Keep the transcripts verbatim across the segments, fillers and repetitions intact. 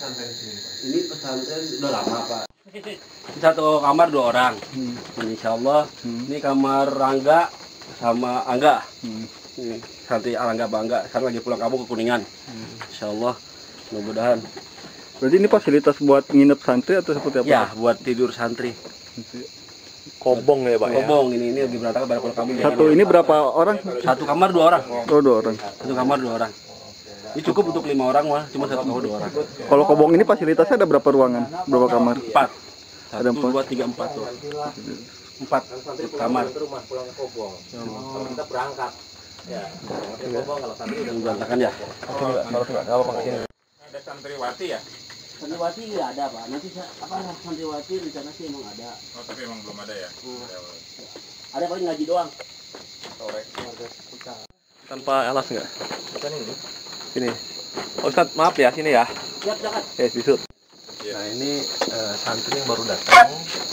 pesantren di sini, Pak? Ini pesantren udah lama, Pak. Satu kamar dua orang. Hmm. Insya Allah. Hmm. Ini kamar Rangga sama Angga. Hmm. Ini santri Rangga Bangga. Sekarang lagi pulang kampung ke Kuningan. Hmm. Insya Allah. Mudah-mudahan. Berarti ini fasilitas buat nginep santri atau seperti apa? Ya, buat tidur santri. Kobong ya, Pak? Kobong ya? ini ini lagi berantakan pada pulang kampung. Satu ini berapa orang? Satu kamar dua orang. Oh, dua orang. Satu kamar dua orang. Ini cukup untuk lima orang mah, cuma satu kamar dua orang. Kalau kobong ini fasilitasnya ada berapa ruangan? Berapa kamar? Empat. Satu, ada empat. dua, tiga, empat tuh. Empat kamar. Rumah pulang ke Kobong. Kalau kita berangkat, ya. Kobong kalau santri udah berantakan ya. Kalau nggak apa apa sini. Ada santriwati ya? Santriwati nggak ada, Pak. Nanti apa santriwati rencana sih emang ada. Oh, tapi emang belum ada ya? Hmm. Ada paling ngaji doang. Sore keluarga kita. Tanpa alas nggak? Bukan ini. Sini. Oh, Ustaz, maaf ya, sini ya. Siap, silakan. Eh, bisut. Nah, ini uh, santri yang baru datang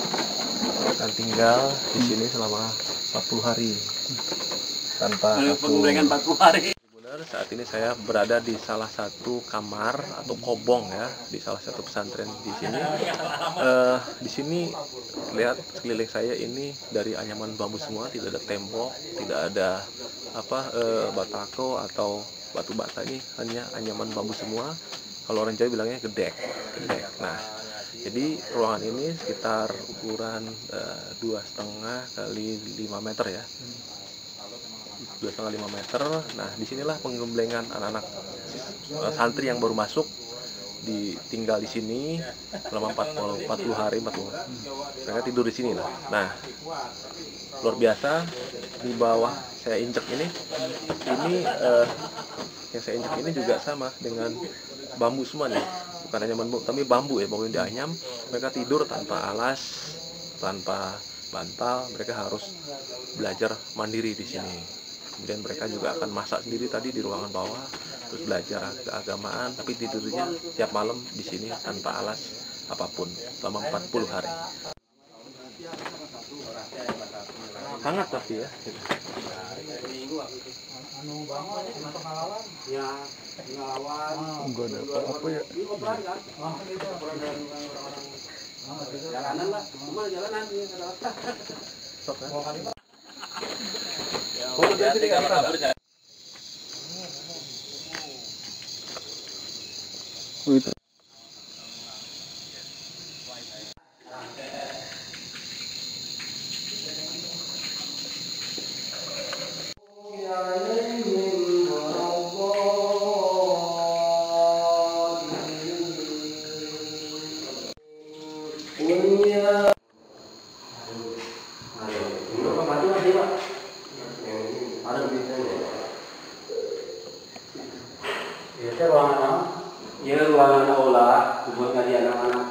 dan tinggal di sini selama empat puluh hari tanpa pengemblengan empat puluh hari. Benar, saat ini saya berada di salah satu kamar atau kobong ya, di salah satu pesantren di sini. Uh, di sini lihat sekeliling saya ini dari anyaman bambu semua, tidak ada tembok, tidak ada apa uh, batako atau batu bata, ini hanya anyaman bambu semua. Kalau orang Jawa bilangnya gedek, gedek. Nah, jadi ruangan ini sekitar ukuran dua setengah kali lima meter ya, dua setengah lima meter. Nah, disinilah penggemblengan anak-anak uh, santri yang baru masuk, ditinggal di sini selama empat puluh hari, empat puluh. Mereka tidur di sini lah. Nah, luar biasa. Di bawah saya injek ini, ini uh, yang saya injek ini juga sama dengan bambu semua nih, bukan hanya bambu, tapi bambu ya, bambu yang dianyam. Mereka tidur tanpa alas, tanpa bantal. Mereka harus belajar mandiri di sini. Kemudian mereka juga akan masak sendiri tadi di ruangan bawah, terus belajar keagamaan, tapi tidurnya tiap malam di sini tanpa alas apapun selama empat puluh hari. Hangat tapi ya. Anu bangun pengalaman ya, pengalaman enggak ada apa ya, jalanan lah, cuma jalanan ini oh, ya ruangan aula buat ngaji anak-anak.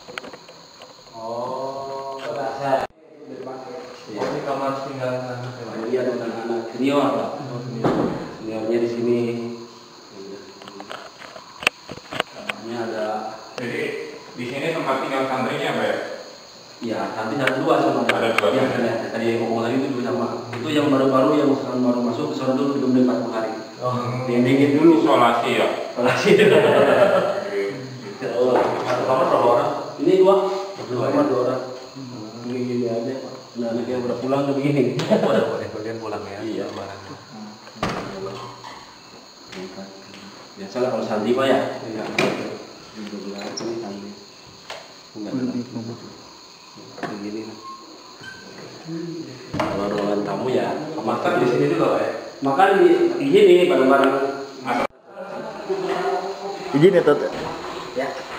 Oh, saya. Ini kamar tinggal anak. Ini ada anak-anak senior, Pak. Seniornya di sini. Namanya ada. Jadi di sini tempat tinggal santrinya apa ya? Ya, nanti satu dua sama. Ada dua. Ya, ya. Tadi yang ngomong tadi itu juga sama. Itu yang baru-baru yang sekarang baru masuk ke sana dulu belum empat puluh hari. Oh, dingin dulu. Isolasi ya. Isolasi. Oh, satu kamar berapa orang? Ini dua. Dua kamar dua orang. Begini aja. Nah, nanti yang udah pulang udah begini. Boleh, boleh, kalian pulang ya. Iya. Biasalah kalau santri mah ya. Iya. Begini. Kalau ruangan tamu ya, Makan di sini juga, Pak ya? makan di sini bareng-bareng. izin ya, Tat. Ya.